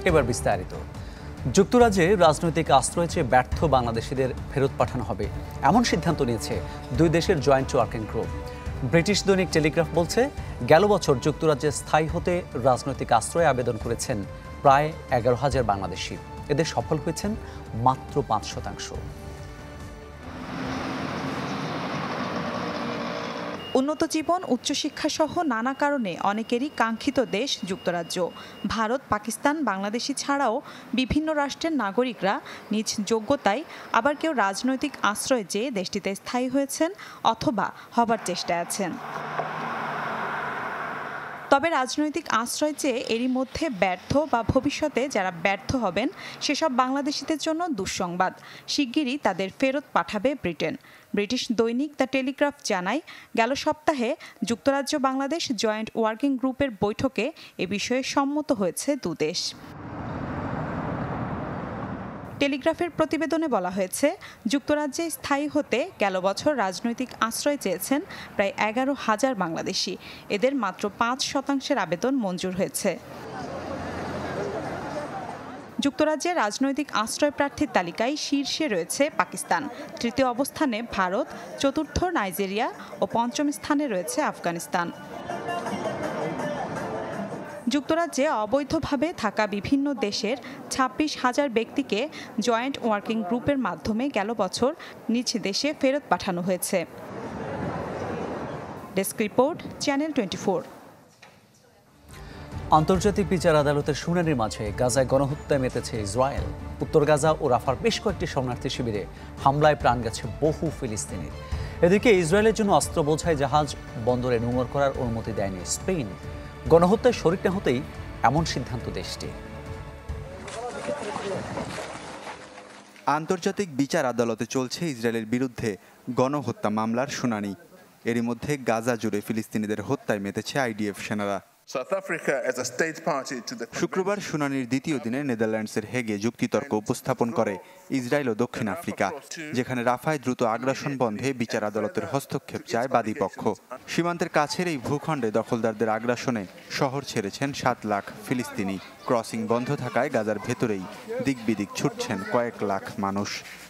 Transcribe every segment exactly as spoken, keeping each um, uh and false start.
এবার বিস্তারিত। যুক্তরাজ্যে রাজনৈতিক আশ্রয় চেয়ে ব্যর্থ বাংলাদেশিদের ফেরত পাঠানো হবে এমন সিদ্ধান্ত নিয়েছে দুই দেশের জয়েন্ট ওয়ার্কিং গ্রুপ। ব্রিটিশ দৈনিক টেলিগ্রাফ বলছে, গেল বছর যুক্তরাজ্যে স্থায়ী হতে রাজনৈতিক আশ্রয়ে আবেদন করেছেন প্রায় এগারো হাজার বাংলাদেশি। এদের সফল হয়েছেন মাত্র পাঁচ শতাংশ। উন্নত জীবন, উচ্চশিক্ষা সহ নানা কারণে অনেকেরই কাঙ্ক্ষিত দেশ যুক্তরাজ্য। ভারত, পাকিস্তান, বাংলাদেশি ছাড়াও বিভিন্ন রাষ্ট্রের নাগরিকরা নিজ যোগ্যতায়, আবার কেউ রাজনৈতিক আশ্রয় চেয়ে দেশটিতে স্থায়ী হয়েছেন অথবা হবার চেষ্টায় আছেন। তবে রাজনৈতিক আশ্রয় চেয়ে এরই মধ্যে ব্যর্থ বা ভবিষ্যতে যারা ব্যর্থ হবেন সেসব বাংলাদেশিদের জন্য দুঃসংবাদ। শিগগিরই তাদের ফেরত পাঠাবে ব্রিটেন। ব্রিটিশ দৈনিক দ্য টেলিগ্রাফ জানায়, গেল সপ্তাহে যুক্তরাজ্য বাংলাদেশ জয়েন্ট ওয়ার্কিং গ্রুপের বৈঠকে এ বিষয়ে সম্মত হয়েছে দুদেশ। টেলিগ্রাফের প্রতিবেদনে বলা হয়েছে, যুক্তরাজ্যে স্থায়ী হতে গেল বছর রাজনৈতিক আশ্রয় চেয়েছেন প্রায় এগারো হাজার বাংলাদেশি। এদের মাত্র পাঁচ শতাংশের আবেদন মঞ্জুর হয়েছে। যুক্তরাজ্যের রাজনৈতিক আশ্রয় প্রার্থীর তালিকায় শীর্ষে রয়েছে পাকিস্তান, তৃতীয় অবস্থানে ভারত, চতুর্থ নাইজেরিয়া ও পঞ্চম স্থানে রয়েছে আফগানিস্তান। যুক্তরাজ্যে অবৈধভাবে থাকা বিভিন্ন দেশের ছাব্বিশ হাজার ব্যক্তিকে জয়েন্ট ওয়ার্কিং গ্রুপের মাধ্যমে গেল বছর নিজ দেশে ফেরত পাঠানো হয়েছে। Desk report, channel twenty four. আন্তর্জাতিক বিচার আদালতের শুনানির মাঝে গাজায় গণহত্যায় মেতেছে ইসরায়েল। উত্তর গাজা ও রাফার বেশ কয়েকটি শরণার্থী শিবিরে হামলায় প্রাণ গেছে বহু ফিলিস্তিনির। এদিকে ইসরায়েলের জন্য অস্ত্র বোঝাই জাহাজ বন্দরে নোঙর করার অনুমতি দেয়নি স্পেন। গণহত্যায় শরিক না হতেই এমন সিদ্ধান্ত দেশটি। আন্তর্জাতিক বিচার আদালতে চলছে ইসরায়েলের বিরুদ্ধে গণহত্যা মামলার শুনানি। এরই মধ্যে গাজা জুড়ে ফিলিস্তিনিদের হত্যায় মেতেছে আইডিএফ সেনারা। শুক্রবার শুনানির দ্বিতীয় দিনে নেদারল্যান্ডসের হেগে যুক্তিতর্ক উপস্থাপন করে ইসরায়েল ও দক্ষিণ আফ্রিকা, যেখানে রাফায় দ্রুত আগ্রাসন বন্ধে বিচার আদালতের হস্তক্ষেপ চায় বাদীপক্ষ। সীমান্তের কাছের এই ভূখণ্ডে দখলদারদের আগ্রাসনে শহর ছেড়েছেন সাত লাখ ফিলিস্তিনি। ক্রসিং বন্ধ থাকায় গাজার ভেতরেই দিক বিদিক ছুটছেন কয়েক লাখ মানুষ।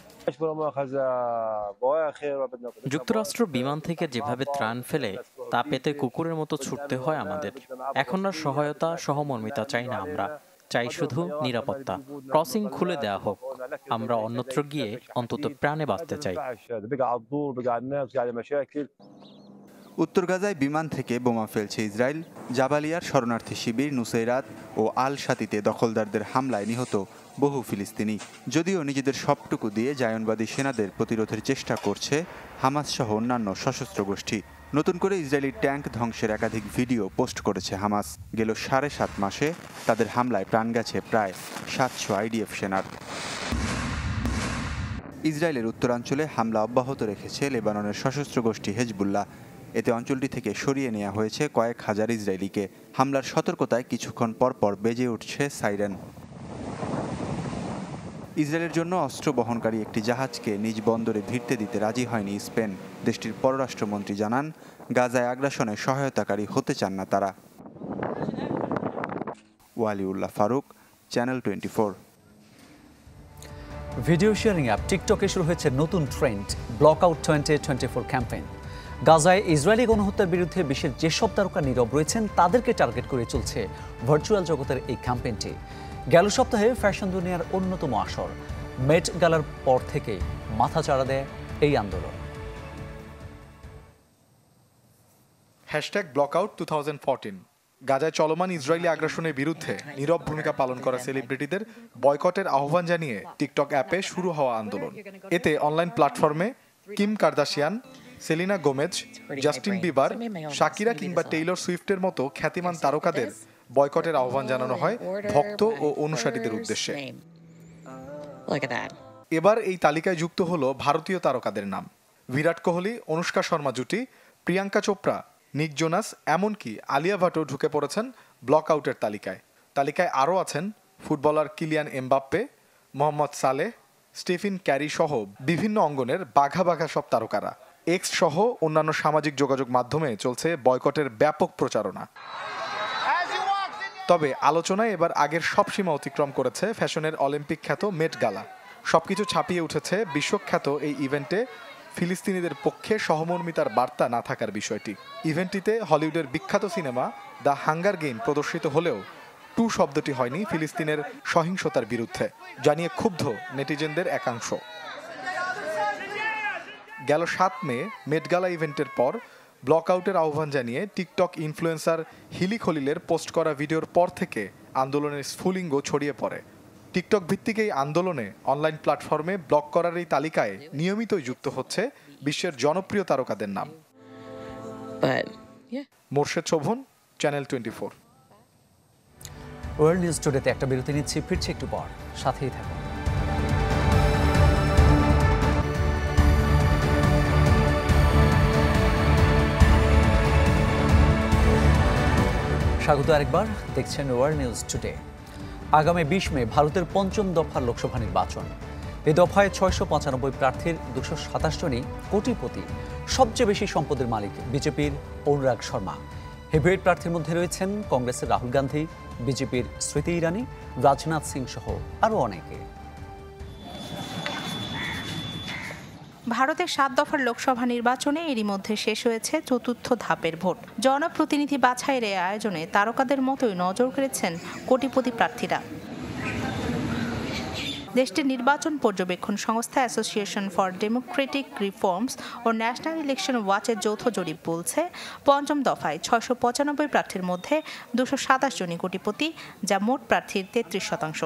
যুক্তরাষ্ট্র বিমান থেকে যেভাবে ত্রাণ ফেলে তা পেতে কুকুরের মতো ছুটতে হয় আমাদের। এখন আর সহায়তা, সহমর্মিতা চাই না, আমরা চাই শুধু নিরাপত্তা। ক্রসিং খুলে দেয়া হোক, আমরা অন্যত্র গিয়ে অন্তত প্রাণে বাঁচতে চাই। উত্তর গাজায় বিমান থেকে বোমা ফেলছে ইসরায়েল। জাবালিয়ার শরণার্থী শিবির নুসেরাত ও আল শাতিতে দখলদারদের হামলায় নিহত বহু ফিলিস্তিনি। যদিও নিজেদের সবটুকু দিয়ে জায়নবাদী সেনাদের প্রতিরোধের চেষ্টা করছে হামাস সহ অন্যান্য সশস্ত্র গোষ্ঠী। নতুন করে ইসরায়েলি ট্যাঙ্ক ধ্বংসের একাধিক ভিডিও পোস্ট করেছে হামাস। গেল সাড়ে সাত মাসে তাদের হামলায় প্রাণ গেছে প্রায় সাতশো আইডিএফ সেনার। ইসরায়েলের উত্তরাঞ্চলে হামলা অব্যাহত রেখেছে লেবাননের সশস্ত্র গোষ্ঠী হেজবুল্লাহ। এতে অঞ্চলটি থেকে সরিয়ে নেওয়া হয়েছে কয়েক হাজার ইসরায়েলিকে। হামলার সতর্কতায় কিছুক্ষণ পরপর বেজে উঠছে সাইরেন। ইসরায়েলের জন্য অস্ত্র বহনকারী একটি জাহাজকে নিজ বন্দরে ভিড়তে দিতে রাজি হয়নি স্পেন। দেশটির পররাষ্ট্রমন্ত্রী জানান, গাজায় আগ্রাসনে সহায়তাকারী হতে চান না তারা। Waliullah Faruk, channel twenty four. Video sharing app টিকটকে শুরু হয়েছে নতুন trend, block out twenty twenty four campaign. গাজায় ইসরায়েলি গণহত্যার বিরুদ্ধে বিশ্বের যেসব তারকা নীরব রয়েছেন তাদেরকে টার্গেট করে চলছে ভার্চুয়াল জগতের এই ক্যাম্পেইনটি। গেল সপ্তাহে ফ্যাশন দুনিয়ার অন্যতম আসর মেট গালার পর থেকে মাথা চাড়া দেয় এই আন্দোলন। Hashtag blockout two thousand fourteen. গাজায় চলমান ইসরায়েলি আগ্রাসনের বিরুদ্ধে নীরব ভূমিকা পালন করা সেলিব্রিটিদের বয়কটের আহ্বান জানিয়ে টিকটক অ্যাপে শুরু হওয়া আন্দোলন। এতে অনলাইন প্ল্যাটফর্মে Kim Kardashian, Selena Gomez, Justin Bieber, Shakira কিংবা টেইলর সুইফটের মতো খ্যাতিমান তারকাদের বয়কটের আহ্বান জানানো হয় ভক্ত ও অনুসারীদের উদ্দেশ্যে। এবার এই তালিকায় যুক্ত হলো ভারতীয় তারকাদের নাম। বিরাট কোহলি, অনুষ্কা শর্মা জুটি, প্রিয়াঙ্কা চোপড়া, নিক জোনাস, এমনকি আলিয়া ভাটও ঢুকে পড়েছেন ব্লক আউটের তালিকায়। তালিকায় আরও আছেন footballer Kylian Mbappe, Mohamed Salah, Stephen Curry সহ বিভিন্ন অঙ্গনের বাঘা বাঘা সব তারকারা। এক্স সহ অন্যান্য সামাজিক যোগাযোগ মাধ্যমে চলছে বয়কটের ব্যাপক প্রচারণা। তবে আলোচনায় এবার আগের সব সীমা অতিক্রম করেছে ফ্যাশনের অলিম্পিক খ্যাত মেট গালা। সবকিছু ছাপিয়ে উঠেছে বিশ্বখ্যাত এই ইভেন্টে ফিলিস্তিনিদের পক্ষে সহমর্মিতার বার্তা না থাকার বিষয়টি। ইভেন্টটিতে হলিউডের বিখ্যাত সিনেমা দ্য হাঙ্গার গেম প্রদর্শিত হলেও টু শব্দটি হয়নি ফিলিস্তিনের সহিংসতার বিরুদ্ধে, জানিয়ে ক্ষুব্ধ নেটিজেনদের একাংশ। গেল সাত মে মেটগালা ইভেন্টের পর ব্লক আউটের আহ্বান জানিয়ে টিকটক ইনফ্লুয়েন্সার হিলি খলিলের পোস্ট করা ভিডিওর পর থেকে আন্দোলনের স্ফুলিঙ্গ ছড়িয়ে পড়ে। টিকটক ভিত্তিক এই আন্দোলনে অনলাইন প্ল্যাটফর্মে ব্লক করার এই তালিকায় নিয়মিতই যুক্ত হচ্ছে বিশ্বের জনপ্রিয় তারকাদের নাম। Morshed Shovon, channel twenty four. World news টুডেতে একটা বিরতি নিচ্ছি, ফিরছি একটু পর, সাথেই থাকুন। স্বাগত আরেকবার, দেখছেন ওয়ার্ল্ড নিউজ টুডে। আগামী বিশ মে ভারতের পঞ্চম দফার লোকসভা নির্বাচন। এই দফায় ছয়শো পঁচানব্বই প্রার্থীর দুশো সাতাশ জনই কোটিপতি। সবচেয়ে বেশি সম্পদের মালিক বিজেপির অনুরাগ শর্মা। হেভিওয়েট প্রার্থীর মধ্যে রয়েছেন কংগ্রেসের রাহুল গান্ধী, বিজেপির স্মৃতি ইরানি, রাজনাথ সিং সহ আরও অনেকে। ভারতের সাত দফার লোকসভা নির্বাচনে এরই মধ্যে শেষ হয়েছে চতুর্থ ধাপের ভোট। জনপ্রতিনিধি বাছাইয়ের এই আয়োজনে তারকাদের মতোই নজর কেড়েছেন কোটিপতি প্রার্থীরা। দেশটির নির্বাচন পর্যবেক্ষণ সংস্থা অ্যাসোসিয়েশন ফর ডেমোক্রেটিক রিফর্মস ও ন্যাশনাল ইলেকশন ওয়াচের যৌথ জরিপ বলছে, পঞ্চম দফায় ছয়শো পঁচানব্বই প্রার্থীর মধ্যে দুশো সাতাশ জনই কোটিপতি, যা মোট প্রার্থীর তেত্রিশ শতাংশ।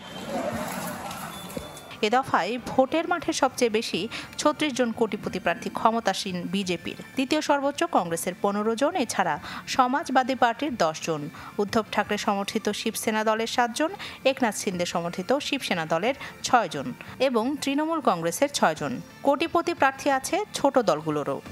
এ দফায় ভোটের মাঠে সবচেয়ে বেশি ছত্রিশ জন কোটিপতি প্রার্থী ক্ষমতাসীন বিজেপির, দ্বিতীয় সর্বোচ্চ কংগ্রেসের পনেরো জন, এছাড়া সমাজবাদী পার্টির দশ জন, উদ্ধব ঠাকরে সমর্থিত শিবসেনা দলের সাত জন, একনাথ সিন্দে সমর্থিত শিবসেনা দলের ছয় জন এবং তৃণমূল কংগ্রেসের ছয় জন। কোটিপতি প্রার্থী আছে ছোট দলগুলোরও।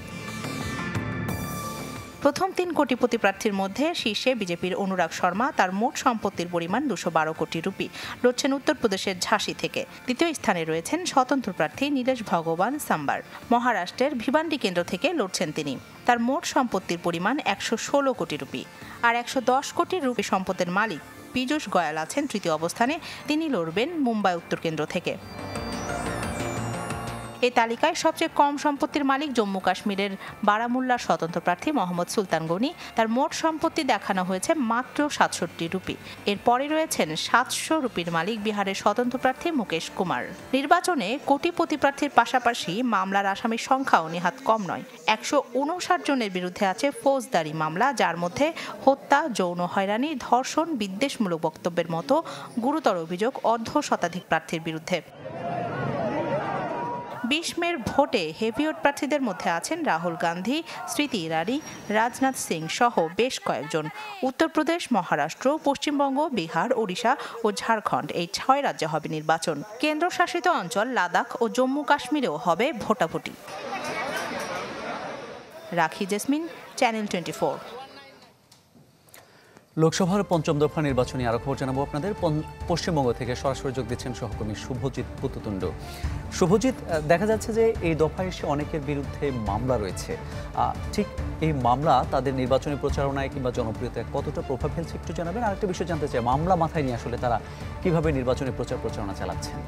প্রথম তিন কোটিপতি প্রার্থীর মধ্যে শীর্ষে বিজেপির অনুরাগ শর্মা, তার মোট সম্পত্তির পরিমাণ দুশো বারো কোটি রুপি, লড়ছেন উত্তরপ্রদেশের ঝাঁসি থেকে। দ্বিতীয় স্থানে রয়েছেন স্বতন্ত্র প্রার্থী নীলেশ ভগবান সাম্বার, মহারাষ্ট্রের ভিবান্ডি কেন্দ্র থেকে লড়ছেন তিনি। তার মোট সম্পত্তির পরিমাণ একশো ষোলো কোটি রুপি। আর একশো দশ কোটি রুপি সম্পদের মালিক পীযূষ গোয়াল আছেন তৃতীয় অবস্থানে, তিনি লড়বেন মুম্বাই উত্তর কেন্দ্র থেকে। এই তালিকায় সবচেয়ে কম সম্পত্তির মালিক জম্মু কাশ্মীরের বারামুল্লার স্বতন্ত্র প্রার্থী মোহাম্মদ সুলতান গনি, তার মোট সম্পত্তি দেখানো হয়েছে মাত্র সাতষট্টি রুপি। এরপরে রয়েছেন সাতশো রুপির মালিক বিহারের স্বতন্ত্র প্রার্থী মুকেশ কুমার। নির্বাচনে কোটিপতি প্রার্থীর পাশাপাশি মামলার আসামির সংখ্যাও নেহাত কম নয়। একশো উনষাট জনের বিরুদ্ধে আছে ফৌজদারি মামলা, যার মধ্যে হত্যা, যৌন হয়রানি, ধর্ষণ, বিদ্বেষমূলক বক্তব্যের মতো গুরুতর অভিযোগ অর্ধ শতাধিক প্রার্থীর বিরুদ্ধে। বিশ মের ভোটে হেভিওয়েট প্রার্থীদের মধ্যে আছেন রাহুল গান্ধী, স্মৃতি ইরানি, রাজনাথ সিং সহ বেশ কয়েকজন। উত্তরপ্রদেশ, মহারাষ্ট্র, পশ্চিমবঙ্গ, বিহার, ওড়িশা ও ঝাড়খণ্ড, এই ছয় রাজ্যে হবে নির্বাচন। কেন্দ্রশাসিত অঞ্চল লাদাখ ও জম্মু কাশ্মীরেও হবে ভোটাভুটি। রাখি জেসমিন, চ্যানেল টোয়েন্টি ফোর। লোকসভার পঞ্চম দফা নির্বাচনী আরো খবর জানাবো আপনাদের। পশ্চিমবঙ্গ থেকে সরাসরি যোগ দিচ্ছেন সহকর্মী শুভজিৎ পুতুতুণ্ড। শুভজিৎ, দেখা যাচ্ছে যে এই দফায় এসে অনেকের বিরুদ্ধে মামলা রয়েছে, ঠিক এই মামলা তাদের নির্বাচনী প্রচারণায় কিংবা জনপ্রিয়তায় কতটা প্রভাব ফেলছে একটু জানাবেন। আরেকটা বিষয় জানতে চাই, মামলা মাথায় নিয়ে আসলে তারা কিভাবে নির্বাচনী প্রচার প্রচারণা চালাচ্ছেন?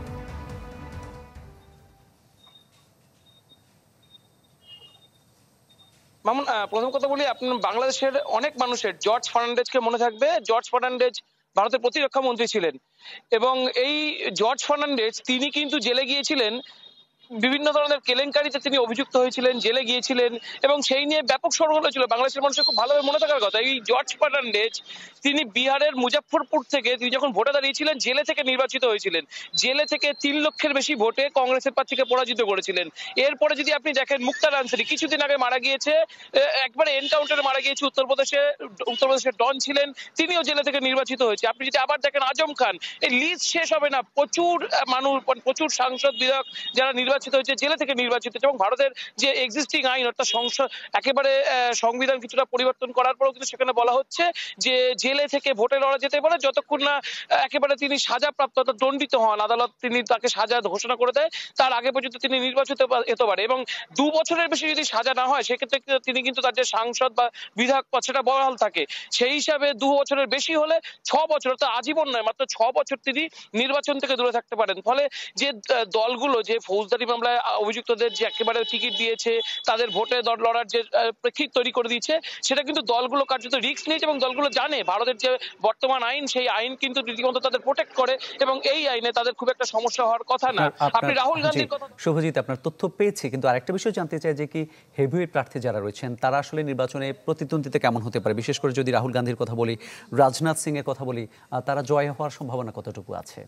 মামুন, প্রথম কথা বলি, আপনার বাংলাদেশের অনেক মানুষের জর্জ ফার্নান্ডেজকে মনে থাকবে। জর্জ ফার্নান্ডেজ ভারতের প্রতিরক্ষা মন্ত্রী ছিলেন এবং এই জর্জ ফার্নান্ডেজ তিনি কিন্তু জেলে গিয়েছিলেন, বিভিন্ন ধরনের কেলেঙ্কারিতে তিনি অভিযুক্ত হয়েছিলেন, জেলে গিয়েছিলেন এবং সেই নিয়ে ব্যাপক সরগোল হয়েছিল। বাংলাদেশের মানুষের খুব ভালোভাবে মনে থাকার কথা, এই জর্জ ফার্নান্ডেজ তিনি বিহারের মুজাফফরপুর থেকে তিনি যখন ভোটে দাঁড়িয়েছিলেন জেলে থেকে নির্বাচিত হয়েছিলেন। জেলে থেকে তিন লক্ষের বেশি ভোটে কংগ্রেসের প্রার্থীকে পরাজিত করেছিলেন। এরপরে যদি আপনি দেখেন মুক্তার আনসারী কিছুদিন আগে মারা গিয়েছে, একবারে এনকাউন্টারে মারা গিয়েছে উত্তরপ্রদেশে, উত্তরপ্রদেশের ডন ছিলেন, তিনিও জেলে থেকে নির্বাচিত হয়েছে। আপনি যদি আবার দেখেন আজম খান, এই লিস্ট শেষ হবে না, প্রচুর মানুষ, প্রচুর সাংসদ বিধায়ক যারা নির্বাচিত নির্বাচিত হয়েছে, জেলে থেকে নির্বাচিত হয়েছে, এবং ভারতের যে এক্সিস্টিং আইন অর্থাৎ সংসদ একেবারে সংবিধান কিছুটা পরিবর্তন করার পরেও কিন্তু সেখানে বলা হচ্ছে যে জেলে থেকে ভোটে লড়া যেতে পারে যতক্ষণ না একেবারে তিনি সাজাপ্রাপ্ত অর্থাৎ দণ্ডিত হন, আদালত তিনি তাকে সাজা ঘোষণা করে দেয়, তার আগে পর্যন্ত তিনি নির্বাচিত হতে পারে। এবং দু বছরের বেশি যদি সাজা না হয় সেক্ষেত্রে তিনি কিন্তু তার যে সাংসদ বা বিধায়ক পদ সেটা বহাল থাকে। সেই হিসাবে দু বছরের বেশি হলে ছ বছর অর্থাৎ আজীবন নয়, মাত্র ছ বছর তিনি নির্বাচন থেকে দূরে থাকতে পারেন। ফলে যে দলগুলো যে ফৌজদারি মামলায় অভিযুক্তদের যে একেবারে টিকিট দিয়েছে, তাদের ভোটে লড়ার যে প্রেক্ষিত তৈরি করে দিয়েছে, সেটা কিন্তু দলগুলো কার্যত রিস্ক নিয়েছে এবং দলগুলো জানে ভারতের যে বর্তমান আইন সেই আইন কিন্তু রীতিমতো তাদের প্রোটেক্ট করে এবং এই আইনে তাদের খুব একটা সমস্যা হওয়ার কথা না। আপনি রাহুল গান্ধীর কথা শুভজিৎ, আপনার তথ্য পেয়েছি, কিন্তু আরেকটা বিষয় জানতে চাই যে কি হেভিওয়েট প্রার্থী যারা রয়েছেন তারা আসলে নির্বাচনে প্রতিদ্বন্দ্বিতা কেমন হতে পারে, বিশেষ করে যদি রাহুল গান্ধীর কথা বলি, রাজনাথ সিং এর কথা বলি, তারা জয় হওয়ার সম্ভাবনা কতটুকু আছে?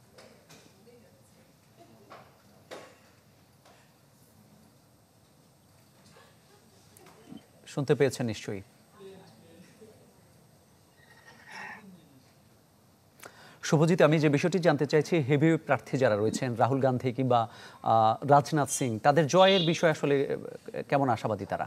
শুনতে পেয়েছেন নিশ্চয়ই। শুভজিৎ, আমি যে বিষয়টি জানতে চাইছি, হেভিওয়েট প্রার্থী যারা রয়েছেন রাহুল গান্ধী কিংবা রাজনাথ সিং, তাদের জয়ের বিষয়ে আসলে কেমন আশাবাদী তারা?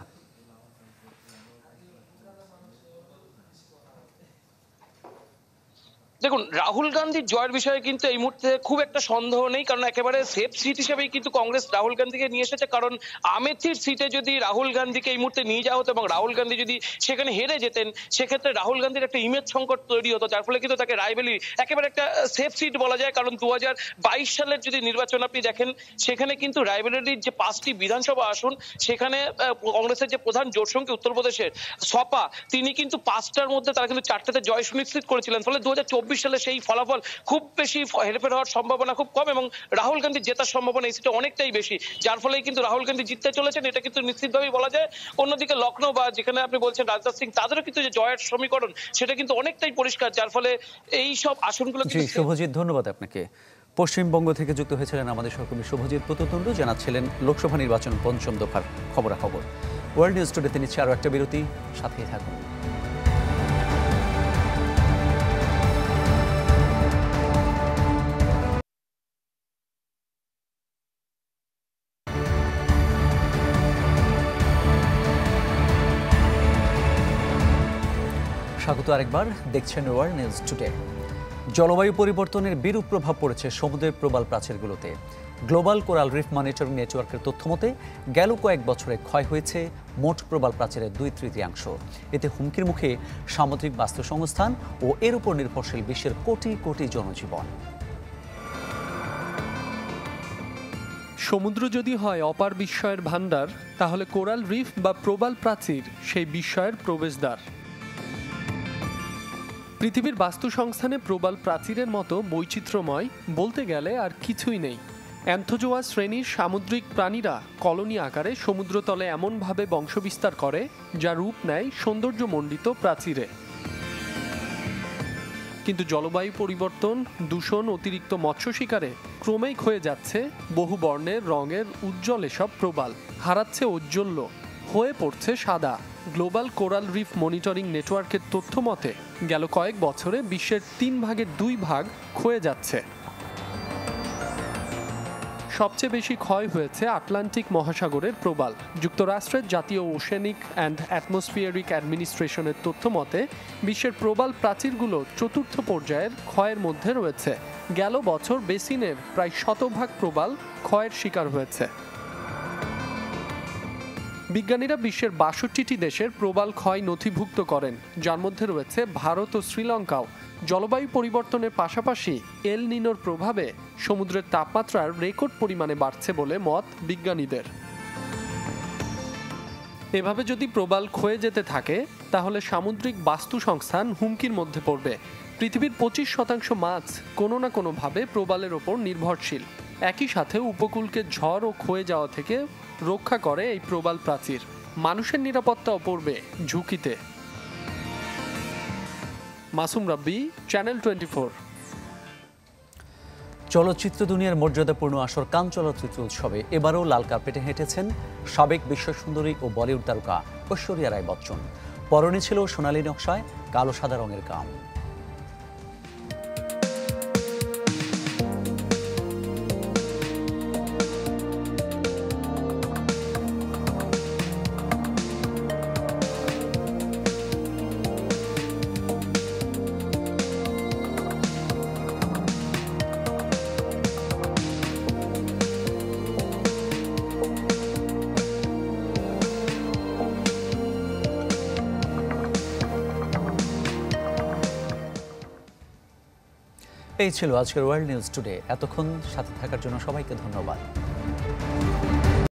দেখুন, রাহুল গান্ধীর জয়ের বিষয়ে কিন্তু এই মুহূর্তে খুব একটা সন্দেহ নেই, কারণ একেবারে সেফ সিট হিসেবেই কিন্তু কংগ্রেস রাহুল গান্ধীকে নিয়ে এসেছে। কারণ আমেথির সিটে যদি রাহুল গান্ধীকে এই মুহূর্তে নিয়ে যাওয়া হতো এবং রাহুল গান্ধী যদি সেখানে হেরে যেতেন, সেক্ষেত্রে রাহুল গান্ধীর একটা ইমেজ সংকট তৈরি হতো, যার ফলে কিন্তু তাকে রায়বেলি একেবারে একটা সেফ সিট বলা যায়। কারণ দু হাজার বাইশ সালের যদি নির্বাচন আপনি দেখেন, সেখানে কিন্তু রায়বেরির যে পাঁচটি বিধানসভা আসন, সেখানে কংগ্রেসের যে প্রধান জোটসঙ্গী উত্তরপ্রদেশের সপা, তিনি কিন্তু পাঁচটার মধ্যে তারা কিন্তু চারটাতে জয় সুনিশ্চিত করেছিলেন। ফলে দু হাজার চব্বিশ সালে সেই ফলাফল খুব বেশি হেরফের হওয়ার সম্ভাবনা খুব কম এবং রাহুল গান্ধী জেতার সম্ভাবনা এই সিটে অনেকটাই বেশি, যার ফলে কিন্তু রাহুল গান্ধী জিততে চলেছেন, এটা কিন্তু নিশ্চিতভাবেই বলা যায়। অন্যদিকে লখনৌ বা যেখানে আপনি বলছেন রাজনাথ সিং, তাদেরও কিন্তু যে জয়ের সমীকরণ সেটা কিন্তু অনেকটাই পরিষ্কার, যার ফলে এই সব আসনগুলো। জি শুভজিৎ, ধন্যবাদ আপনাকে। পশ্চিমবঙ্গ থেকে যুক্ত হয়েছিলেন আমাদের সহকর্মী শুভজিৎ প্রত্যুতন্ডু, জানাচ্ছিলেন লোকসভা নির্বাচন পঞ্চম দফার খবরাখবর। ওয়ার্ল্ড নিউজ টুডেতে নিচ্ছে আরও একটা বিরতি, সাথেই থাকুন। স্বাগত আরেকবার, দেখছেন ওয়ার্ল্ড নিউজ টুডে। জলবায়ু পরিবর্তনের বিরূপ প্রভাব পড়েছে সমুদ্রের প্রবাল প্রাচীরগুলোতে। গ্লোবাল কোরাল রিফ মনিটরিং নেটওয়ার্কের তথ্যমতে গেল কয়েক বছরে ক্ষয় হয়েছে মোট প্রবাল প্রাচীরের দুই তৃতীয়াংশ। এতে হুমকির মুখে সামুদ্রিক বাস্তুসংস্থান ও এর উপর নির্ভরশীল বিশ্বের কোটি কোটি জনজীবন। সমুদ্র যদি হয় অপার বিস্ময়ের ভাণ্ডার, তাহলে কোরাল রিফ বা প্রবাল প্রাচীর সেই বিস্ময়ের প্রবেশদ্বার। পৃথিবীর বাস্তু সংস্থানে প্রবাল প্রাচীরের মতো বৈচিত্র্যময় বলতে গেলে আর কিছুই নেই। অ্যান্থোজোয়া শ্রেণীর সামুদ্রিক প্রাণীরা কলোনি আকারে সমুদ্রতলে এমনভাবে বংশবিস্তার করে যা রূপ নেয় সৌন্দর্যমণ্ডিত প্রাচীরে। কিন্তু জলবায়ু পরিবর্তন, দূষণ, অতিরিক্ত মৎস্য শিকারে ক্রমেই ক্ষয়ে যাচ্ছে বহু বর্ণের রঙের উজ্জ্বল এসব প্রবাল, হারাচ্ছে ঔজ্জ্বল্য, হয়ে পড়ছে সাদা। গ্লোবাল কোরাল রিফ মনিটরিং নেটওয়ার্কের তথ্য মতে গেল কয়েক বছরে বিশ্বের তিন ভাগের দুই ভাগ ক্ষয়ে যাচ্ছে। সবচেয়ে বেশি ক্ষয় হয়েছে আটলান্টিক মহাসাগরের প্রবাল। যুক্তরাষ্ট্রের জাতীয় ওশেনিক অ্যান্ড অ্যাটমসফিয়ারিক অ্যাডমিনিস্ট্রেশনের তথ্য মতে বিশ্বের প্রবাল প্রাচীরগুলো চতুর্থ পর্যায়ের ক্ষয়ের মধ্যে রয়েছে। গেল বছর বেসিনের প্রায় শতভাগ প্রবাল ক্ষয়ের শিকার হয়েছে। বিজ্ঞানীরা বিশ্বের বাষট্টিটি দেশের প্রবাল ক্ষয় নথিভুক্ত করেন, যার মধ্যে রয়েছে ভারত ও শ্রীলঙ্কাও। জলবায়ু পরিবর্তনের পাশাপাশি এল নিনোর প্রভাবে সমুদ্রের তাপমাত্রার রেকর্ড পরিমাণে বাড়ছে বলে মত বিজ্ঞানীদের। এভাবে যদি প্রবাল ক্ষয়ে যেতে থাকে তাহলে সামুদ্রিক বাস্তু সংস্থান হুমকির মধ্যে পড়বে। পৃথিবীর পঁচিশ শতাংশ মাছ কোনো না কোনোভাবে প্রবালের ওপর নির্ভরশীল। একই সাথে উপকূলকে ঝড় ও ক্ষয়ে যাওয়া থেকে রক্ষা করে এই প্রবাল প্রাচীর। মানুষের নিরাপত্তাও পড়বে ঝুঁকিতে। Masum Rabbi, channel twenty four. চলচ্চিত্র দুনিয়ার মর্যাদাপূর্ণ আসর কান চলচ্চিত্র উৎসবে এবারও লাল কার্পেটে হেঁটেছেন সাবেক বিশ্বসুন্দরী ও বলিউড তারকা ঐশ্বরিয়া রায় বচ্চন। পরনে ছিল সোনালী নকশায় কালো সাদা রঙের গাউন। এই ছিল আজকের ওয়ার্ল্ড নিউজ টুডে। এতক্ষণ সাথে থাকার জন্য সবাইকে ধন্যবাদ।